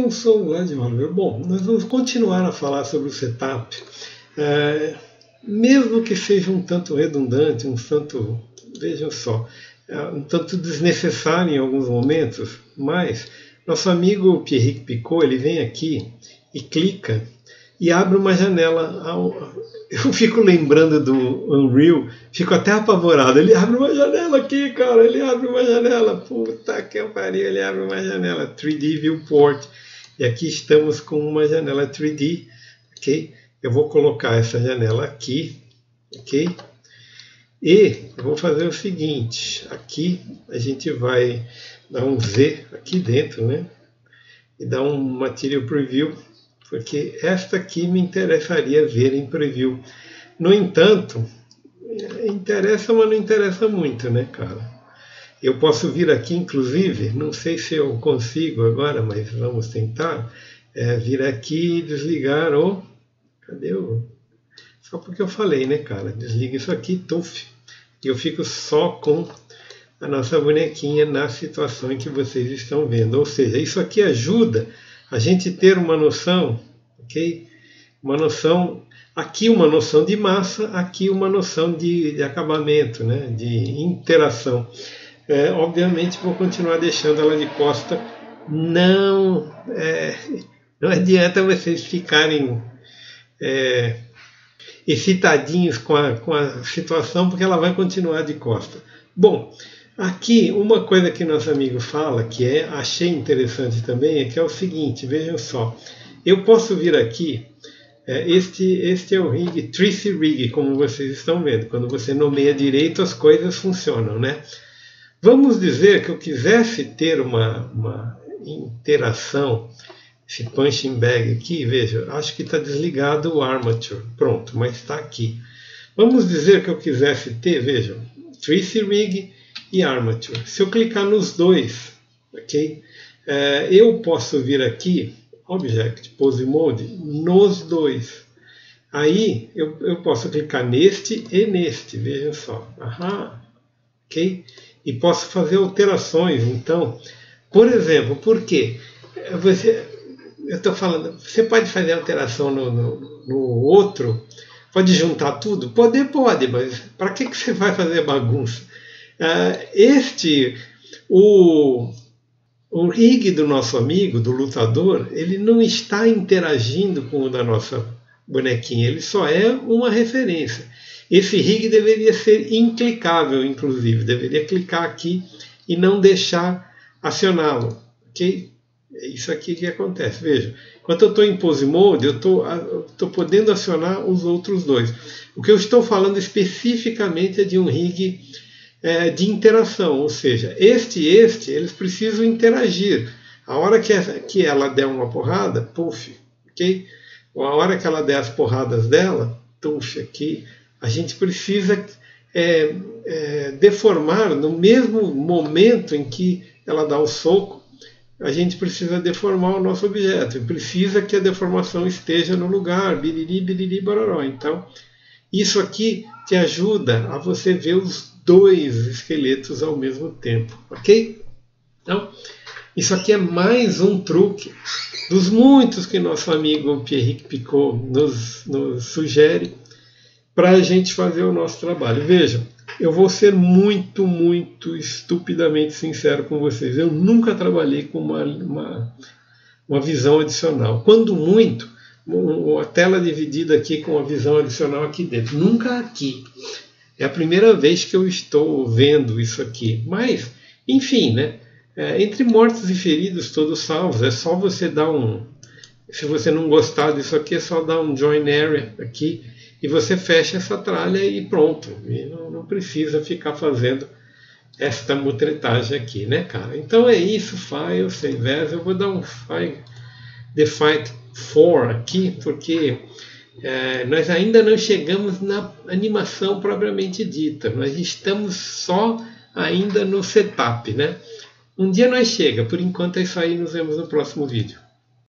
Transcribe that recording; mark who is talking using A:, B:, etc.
A: não sou lá de Oliver. Bom, nós vamos continuar a falar sobre o setup, mesmo que seja um tanto redundante, um tanto, vejam só, um tanto desnecessário em alguns momentos, mas nosso amigo Pierrick Piccot, ele vem aqui e clica e abre uma janela. Eu fico lembrando do Unreal, fico até apavorado. Ele abre uma janela aqui, cara, ele abre uma janela. Puta que pariu, ele abre uma janela. 3D Viewport. E aqui estamos com uma janela 3D, ok? Eu vou colocar essa janela aqui, ok? E eu vou fazer o seguinte, aqui a gente vai dar um Z aqui dentro, né? E dar um Material Preview, porque esta aqui me interessaria ver em preview. No entanto, interessa, mas não interessa muito, né, cara? Eu posso vir aqui, inclusive, não sei se eu consigo agora, mas vamos tentar, vir aqui e desligar o... Cadê o... Só porque eu falei, né, cara? Desliga isso aqui, tuf. E eu fico só com a nossa bonequinha na situação em que vocês estão vendo. Ou seja, isso aqui ajuda a gente ter uma noção, ok? Uma noção, aqui uma noção de massa, aqui uma noção de acabamento, né? De interação. Obviamente vou continuar deixando ela de costa. Não adianta vocês ficarem excitadinhos com a situação, porque ela vai continuar de costa. Bom, aqui uma coisa que nosso amigo fala, que achei interessante também, é que é o seguinte, vejam só, eu posso vir aqui, este é o rig, Tracy Rig, como vocês estão vendo, quando você nomeia direito as coisas funcionam, né? Vamos dizer que eu quisesse ter uma interação, esse punching bag aqui, veja, acho que está desligado o armature, pronto, mas está aqui. Vamos dizer que eu quisesse ter, vejam, Tracy Rig e armature. Se eu clicar nos dois, ok? Eu posso vir aqui, Object, Pose Mode, nos dois. Aí eu posso clicar neste e neste, vejam só. Ok? E posso fazer alterações. Então, por exemplo, por quê? Eu estou falando, você pode fazer alteração no outro, pode juntar tudo? Pode, mas para que você vai fazer bagunça? O rig do nosso amigo, do lutador, ele não está interagindo com o da nossa bonequinha, ele só é uma referência. Esse rig deveria ser inclicável, inclusive, deveria clicar aqui e não deixar acioná-lo, ok? É isso aqui que acontece. Veja, enquanto eu estou em Pose Mode, eu estou podendo acionar os outros dois. O que eu estou falando especificamente é de um rig de interação, ou seja, este e este, eles precisam interagir. A hora que ela der uma porrada, puff, ok? Ou a hora que ela der as porradas dela, puff, aqui, a gente precisa deformar no mesmo momento em que ela dá o soco, a gente precisa deformar o nosso objeto, e precisa que a deformação esteja no lugar, biriri, biriri, bororó. Então, isso aqui te ajuda a você ver os dois esqueletos ao mesmo tempo, ok? Então, isso aqui é mais um truque dos muitos que nosso amigo Pierrick Piccot nos sugere para a gente fazer o nosso trabalho. Vejam, eu vou ser muito, muito estupidamente sincero com vocês. Eu nunca trabalhei com uma visão adicional. Quando muito, a tela dividida aqui com a visão adicional aqui dentro. Nunca aqui. É a primeira vez que eu estou vendo isso aqui. Mas, enfim, né? Entre mortos e feridos, todos salvos. É só você dar se você não gostar disso aqui, é só dar um Join Area aqui. E você fecha essa tralha e pronto. E não precisa ficar fazendo esta mutretagem aqui, né, cara? Então é isso, File, Save As. Eu vou dar um File, The Fight For aqui, porque nós ainda não chegamos na animação propriamente dita. Nós estamos só ainda no setup, né? Um dia nós chega. Por enquanto é isso aí. Nos vemos no próximo vídeo.